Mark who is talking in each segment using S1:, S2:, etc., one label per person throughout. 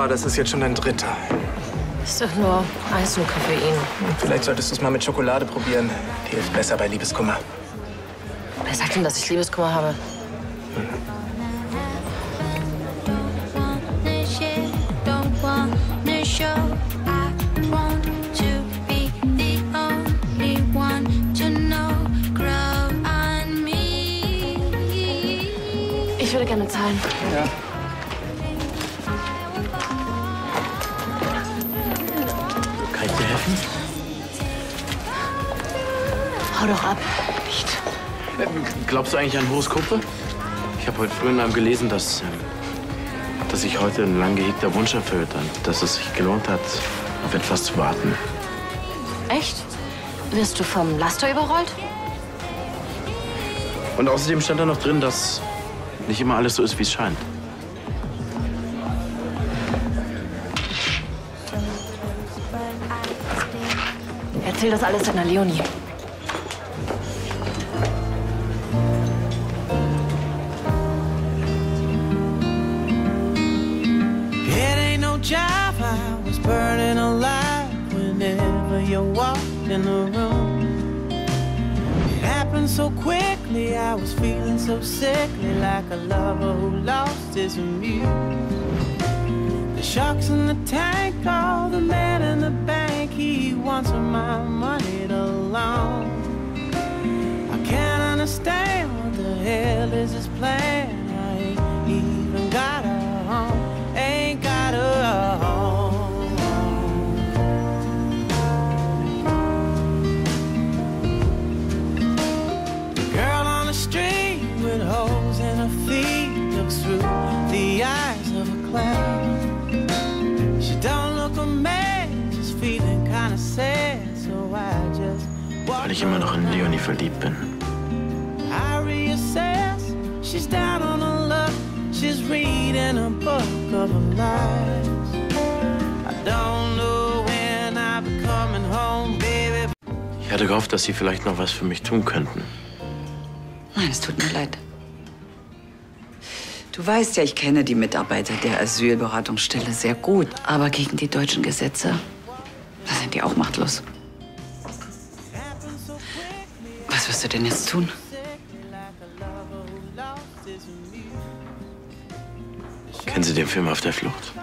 S1: Oh, das ist jetzt schon dein dritter.
S2: Ist doch nur Eis und Koffein.
S1: Vielleicht solltest du es mal mit Schokolade probieren. Die hilft besser bei Liebeskummer.
S2: Wer sagt denn, dass ich Liebeskummer habe? Ich würde gerne zahlen.
S1: Ja.
S3: Kann ich dir helfen?
S2: Hau doch ab. Nicht.
S3: Glaubst du eigentlich an Horoskope? Ich habe heute früh in einem gelesen, dass sich heute ein lang gehegter Wunsch erfüllt und dass es sich gelohnt hat, auf etwas zu warten.
S2: Echt? Wirst du vom Laster überrollt?
S3: Und außerdem stand da noch drin, dass nicht immer alles so ist, wie es scheint.
S2: Erzähl das alles deiner Leonie.
S4: It ain't no job, I was burning alive whenever you walked in the room. It happened so quickly, I was feeling so sickly, like a lover who lost his muse. The sharks in the tank, all the man in the bank, he wants my money to loan. I can't understand what the hell is his plan. I ain't even got a home, ain't got a home. The girl on the street with holes in her feet looks through the eyes of a clown. She don't look amazed, just feeling kinda sad, so I just
S3: Weil ich immer noch in Leonie verliebt bin.
S4: I reassess, she's down on her luck, she's reading a book of her lies. I don't know when I'll be coming home, baby.
S3: Ich hatte gehofft, dass Sie vielleicht noch was für mich tun könnten.
S5: Nein, es tut mir leid. Du weißt ja, ich kenne die Mitarbeiter der Asylberatungsstelle sehr gut. Aber gegen die deutschen Gesetze, da sind die auch machtlos. Was wirst du denn jetzt tun?
S3: Kennen Sie den Film Auf der Flucht?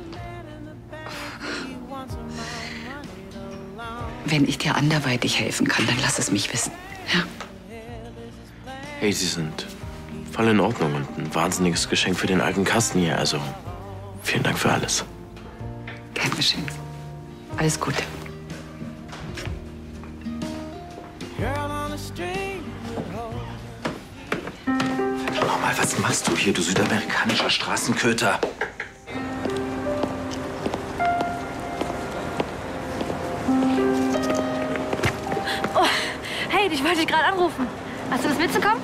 S5: Wenn ich dir anderweitig helfen kann, dann lass es mich wissen. Ja?
S3: Hey, Sie sind voll in Ordnung und ein wahnsinniges Geschenk für den alten Kasten hier. Also, vielen Dank für alles.
S5: Kein Geschenk. Alles Gute.
S6: Nochmal, was machst du hier, du südamerikanischer Straßenköter?
S7: Oh, hey, ich wollte dich gerade anrufen. Hast du Lust mitzukommen?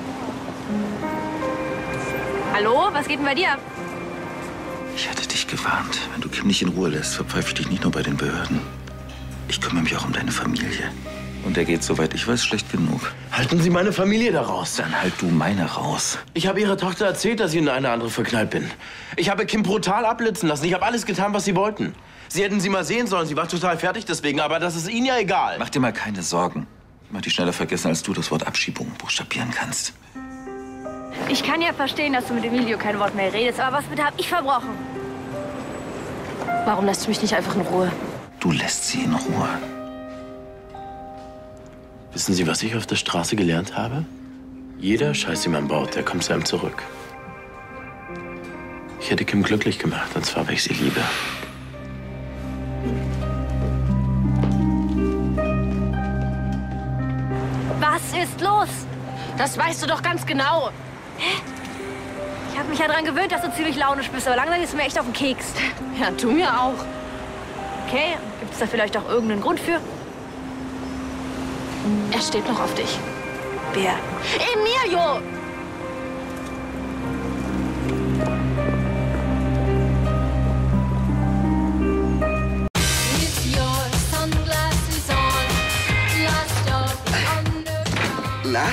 S7: Hallo, was geht denn bei dir ab?
S6: Ich hatte dich gewarnt. Wenn du Kim nicht in Ruhe lässt, verpfeife ich dich nicht nur bei den Behörden. Ich kümmere mich auch um deine Familie. Und er geht, soweit ich weiß, schlecht genug.
S3: Halten Sie meine Familie da raus.
S6: Dann halt du meine raus.
S3: Ich habe Ihrer Tochter erzählt, dass ich in eine andere verknallt bin. Ich habe Kim brutal abblitzen lassen. Ich habe alles getan, was Sie wollten. Sie hätten sie mal sehen sollen. Sie war total fertig deswegen. Aber das ist Ihnen ja egal.
S6: Mach dir mal keine Sorgen. Ich mach dich schneller vergessen, als du das Wort Abschiebung buchstabieren kannst.
S7: Ich kann ja verstehen, dass du mit Emilio kein Wort mehr redest, aber was bitte hab ich verbrochen?
S2: Warum lässt du mich nicht einfach in Ruhe?
S6: Du lässt sie in Ruhe.
S3: Wissen Sie, was ich auf der Straße gelernt habe? Jeder Scheiß, den man baut, der kommt zu einem zurück. Ich hätte Kim glücklich gemacht, und zwar, weil ich sie liebe.
S7: Was ist los?
S2: Das weißt du doch ganz genau.
S7: Hä? Ich habe mich ja daran gewöhnt, dass du ziemlich launisch bist, aber langsam ist mir echt auf den Keks.
S2: Ja, du mir auch.
S7: Okay, gibt es da vielleicht auch irgendeinen Grund für?
S2: Er steht noch auf dich.
S7: Wer?
S2: Emilio!
S8: Na?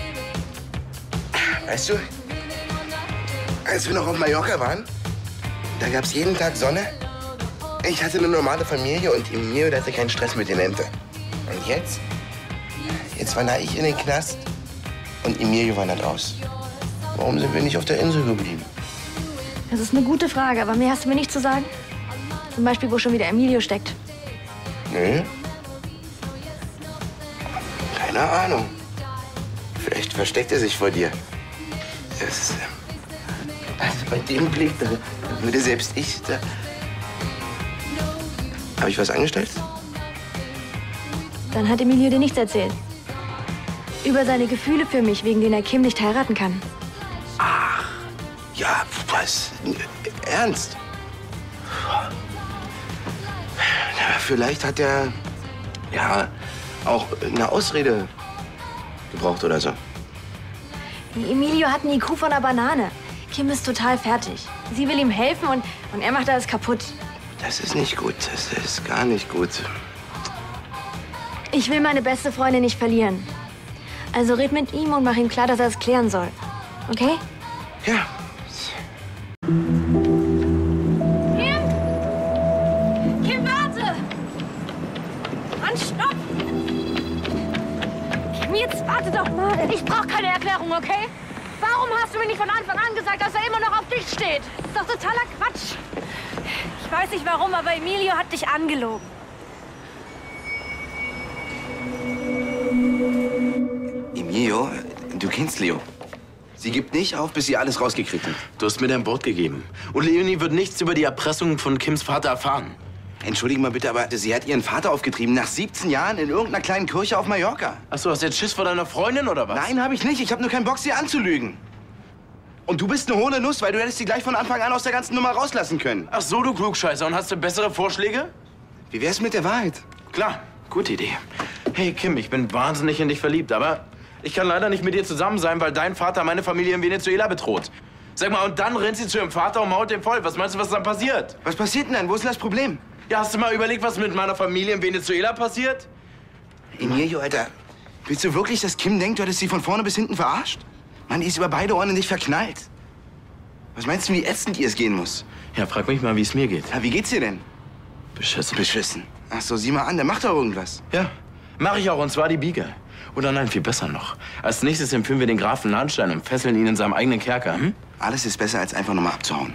S8: Weißt du, als wir noch auf Mallorca waren, da gab's jeden Tag Sonne
S9: Ich hatte eine normale Familie und Emilio, der hatte keinen Stress mit den Ente. Und jetzt? Jetzt wandere ich in den Knast und Emilio wandert aus. Warum sind wir nicht auf der Insel geblieben?
S7: Das ist eine gute Frage, aber mehr hast du mir nicht zu sagen? Zum Beispiel, wo schon wieder Emilio steckt.
S9: Nö. Keine Ahnung. Vielleicht versteckt er sich vor dir. Das, also bei dem Blick, da würde selbst ich... Habe ich was angestellt?
S7: Dann hat Emilio dir nichts erzählt. Über seine Gefühle für mich, wegen denen er Kim nicht heiraten kann.
S9: Ach, ja, was? Ernst? Ja, vielleicht hat er, ja, auch eine Ausrede gebraucht oder so.
S7: Emilio hat einen IQ von einer Banane. Kim ist total fertig. Sie will ihm helfen und er macht alles kaputt.
S9: Das ist nicht gut. Das ist gar nicht gut.
S7: Ich will meine beste Freundin nicht verlieren. Also red mit ihm und mach ihm klar, dass er es klären soll. Okay?
S9: Ja.
S7: Kim, warte! Mann, stopp! Kim, jetzt warte doch mal. Ich brauch keine Erklärung, okay? Warum hast du mir nicht von Anfang an gesagt, dass er immer noch auf dich steht? Das ist doch totaler Quatsch. Ich weiß nicht warum, aber Emilio hat dich angelogen.
S9: Emilio, du kennst Leo. Sie gibt nicht auf, bis sie alles rausgekriegt hat.
S3: Du hast mir dein Wort gegeben. Und Leonie wird nichts über die Erpressung von Kims Vater erfahren.
S9: Entschuldigen mal bitte, aber sie hat ihren Vater aufgetrieben nach 17 Jahren in irgendeiner kleinen Kirche auf Mallorca.
S3: Ach so, hast du jetzt Schiss vor deiner Freundin oder was?
S9: Nein, habe ich nicht. Ich habe nur keinen Bock, sie anzulügen. Und du bist eine hohle Nuss, weil du hättest sie gleich von Anfang an aus der ganzen Nummer rauslassen können.
S3: Ach so, du Klugscheißer. Und hast du bessere Vorschläge?
S9: Wie wär's mit der Wahrheit?
S3: Klar, gute Idee. Hey Kim, ich bin wahnsinnig in dich verliebt, aber ich kann leider nicht mit dir zusammen sein, weil dein Vater meine Familie in Venezuela bedroht. Sag mal, und dann rennt sie zu ihrem Vater und mault den voll. Was meinst du, was dann passiert?
S9: Was passiert denn dann? Wo ist denn das Problem?
S3: Ja, hast du mal überlegt, was mit meiner Familie in Venezuela passiert?
S9: Emilio, Alter, willst du wirklich, dass Kim denkt, du hättest sie von vorne bis hinten verarscht? Mann, die ist über beide Ohren in dich verknallt. Was meinst du, wie ätzend ihr es gehen muss?
S3: Ja, frag mich mal, wie es mir geht.
S9: Ja, wie geht's dir denn?
S3: Beschissen.
S9: Beschissen. Ach so, sieh mal an, der macht doch irgendwas.
S3: Ja, mach ich auch, und zwar die Biege. Oder nein, viel besser noch. Als nächstes entführen wir den Grafen Lahnstein und fesseln ihn in seinem eigenen Kerker. Hm?
S9: Alles ist besser, als einfach nochmal abzuhauen.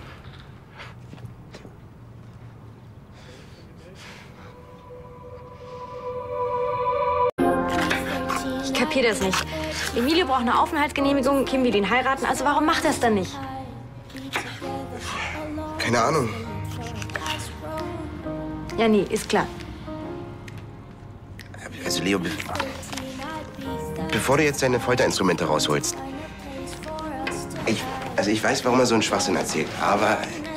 S7: Ich kapier das nicht. Emilio braucht eine Aufenthaltsgenehmigung, Kim will ihn heiraten. Also warum macht er es dann nicht?
S9: Keine Ahnung.
S7: Ja, nee, ist klar.
S9: Also, Leo, bevor du jetzt deine Folterinstrumente rausholst. Ich weiß, warum er so einen Schwachsinn erzählt, aber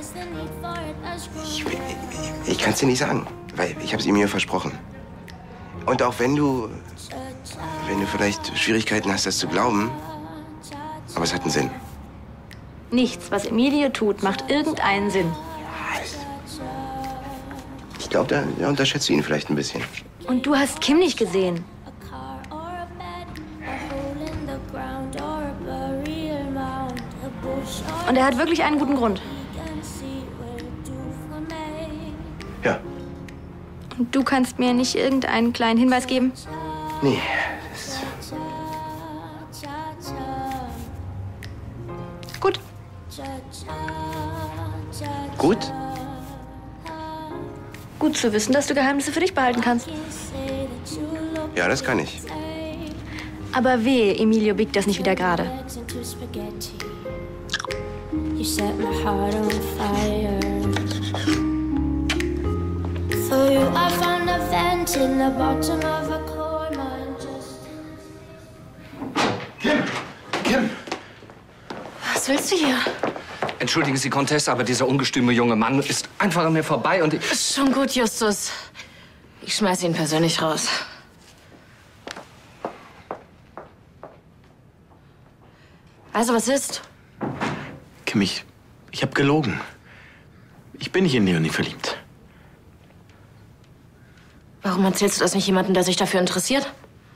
S9: ich kann es dir nicht sagen, weil ich habe es ihm mir versprochen. Und auch wenn du vielleicht Schwierigkeiten hast, das zu glauben, aber es hat einen Sinn.
S7: Nichts, was Emilio tut, macht irgendeinen Sinn.
S9: Ich glaube, da unterschätzt du ihn vielleicht ein bisschen.
S7: Und du hast Kim nicht gesehen. Und er hat wirklich einen guten Grund.
S9: Ja.
S7: Und du kannst mir nicht irgendeinen kleinen Hinweis geben?
S9: Nee.
S7: Gut.
S9: Gut?
S7: Gut zu wissen, dass du Geheimnisse für dich behalten kannst.
S9: Ja, das kann ich.
S7: Aber wehe, Emilio biegt das nicht wieder gerade.
S10: You set my heart on fire. For you, I found a vent in the bottom of a coal mine.
S11: Kim!
S2: Was willst du hier?
S11: Entschuldigen Sie, Comtesse, aber dieser ungestüme junge Mann ist einfach an mir vorbei und ich...
S2: Ist schon gut, Justus. Ich schmeiß ihn persönlich raus. Also, was ist?
S3: Kim, ich hab gelogen. Ich bin nicht in Leonie verliebt.
S2: Warum erzählst du das nicht jemandem, der sich dafür interessiert?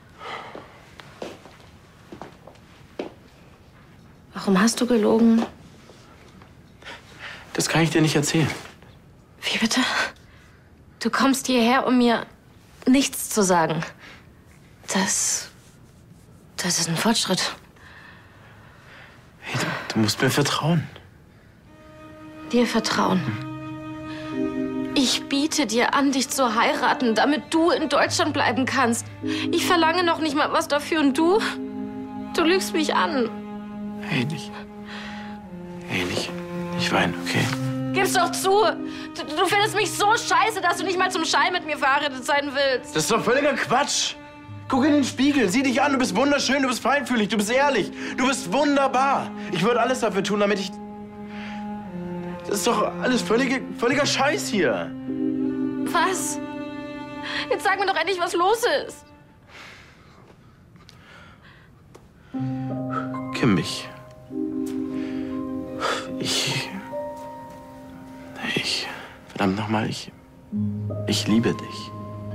S2: Warum hast du gelogen?
S3: Das kann ich dir nicht erzählen.
S2: Wie bitte? Du kommst hierher, um mir nichts zu sagen. Das ist ein Fortschritt.
S3: Hey, du musst mir vertrauen.
S2: Dir vertrauen. Ich biete dir an, dich zu heiraten, damit du in Deutschland bleiben kannst. Ich verlange noch nicht mal was dafür und du lügst mich an.
S3: Hey, nicht weinen, okay?
S2: Gib's doch zu. Du findest mich so scheiße, dass du nicht mal zum Schein mit mir verheiratet sein willst.
S3: Das ist doch völliger Quatsch. Guck in den Spiegel, sieh dich an, du bist wunderschön, du bist feinfühlig, du bist ehrlich, du bist wunderbar. Ich würde alles dafür tun, damit ich... Das ist doch alles völliger Scheiß hier.
S2: Was? Jetzt sag mir doch endlich, was los ist.
S3: Kim, verdammt nochmal, ich liebe dich.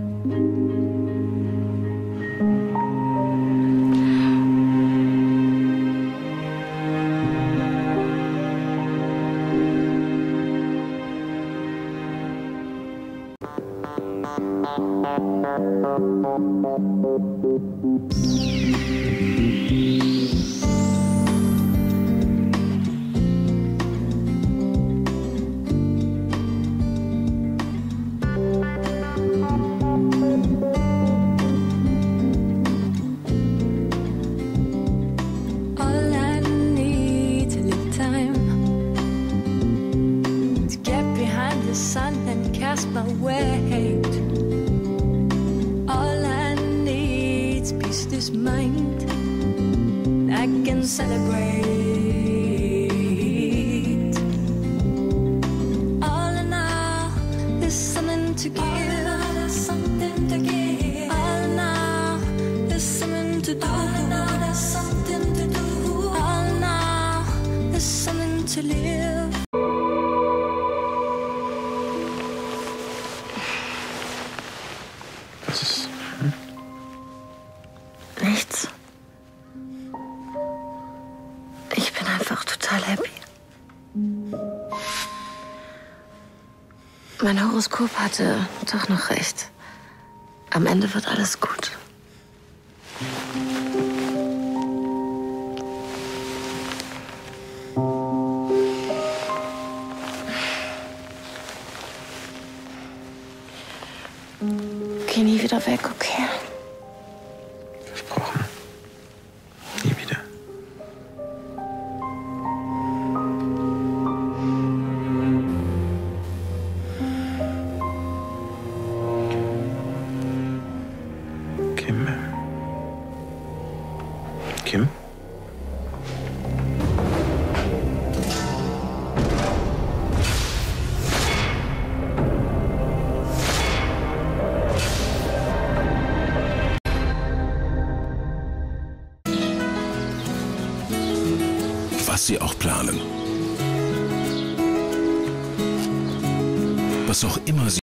S10: My weight. All I need is peace, this mind. I can celebrate. All in all, there's something to give. There's something to give. All in all, there's something to do. There's something to do. All in all, there's something to live.
S2: Nichts. Ich bin einfach total happy. Mein Horoskop hatte doch noch recht. Am Ende wird alles gut. Geh nie wieder weg, okay?
S3: Versprochen. Nie wieder. Kim? Kim?
S12: Was sie auch planen. Was auch immer sie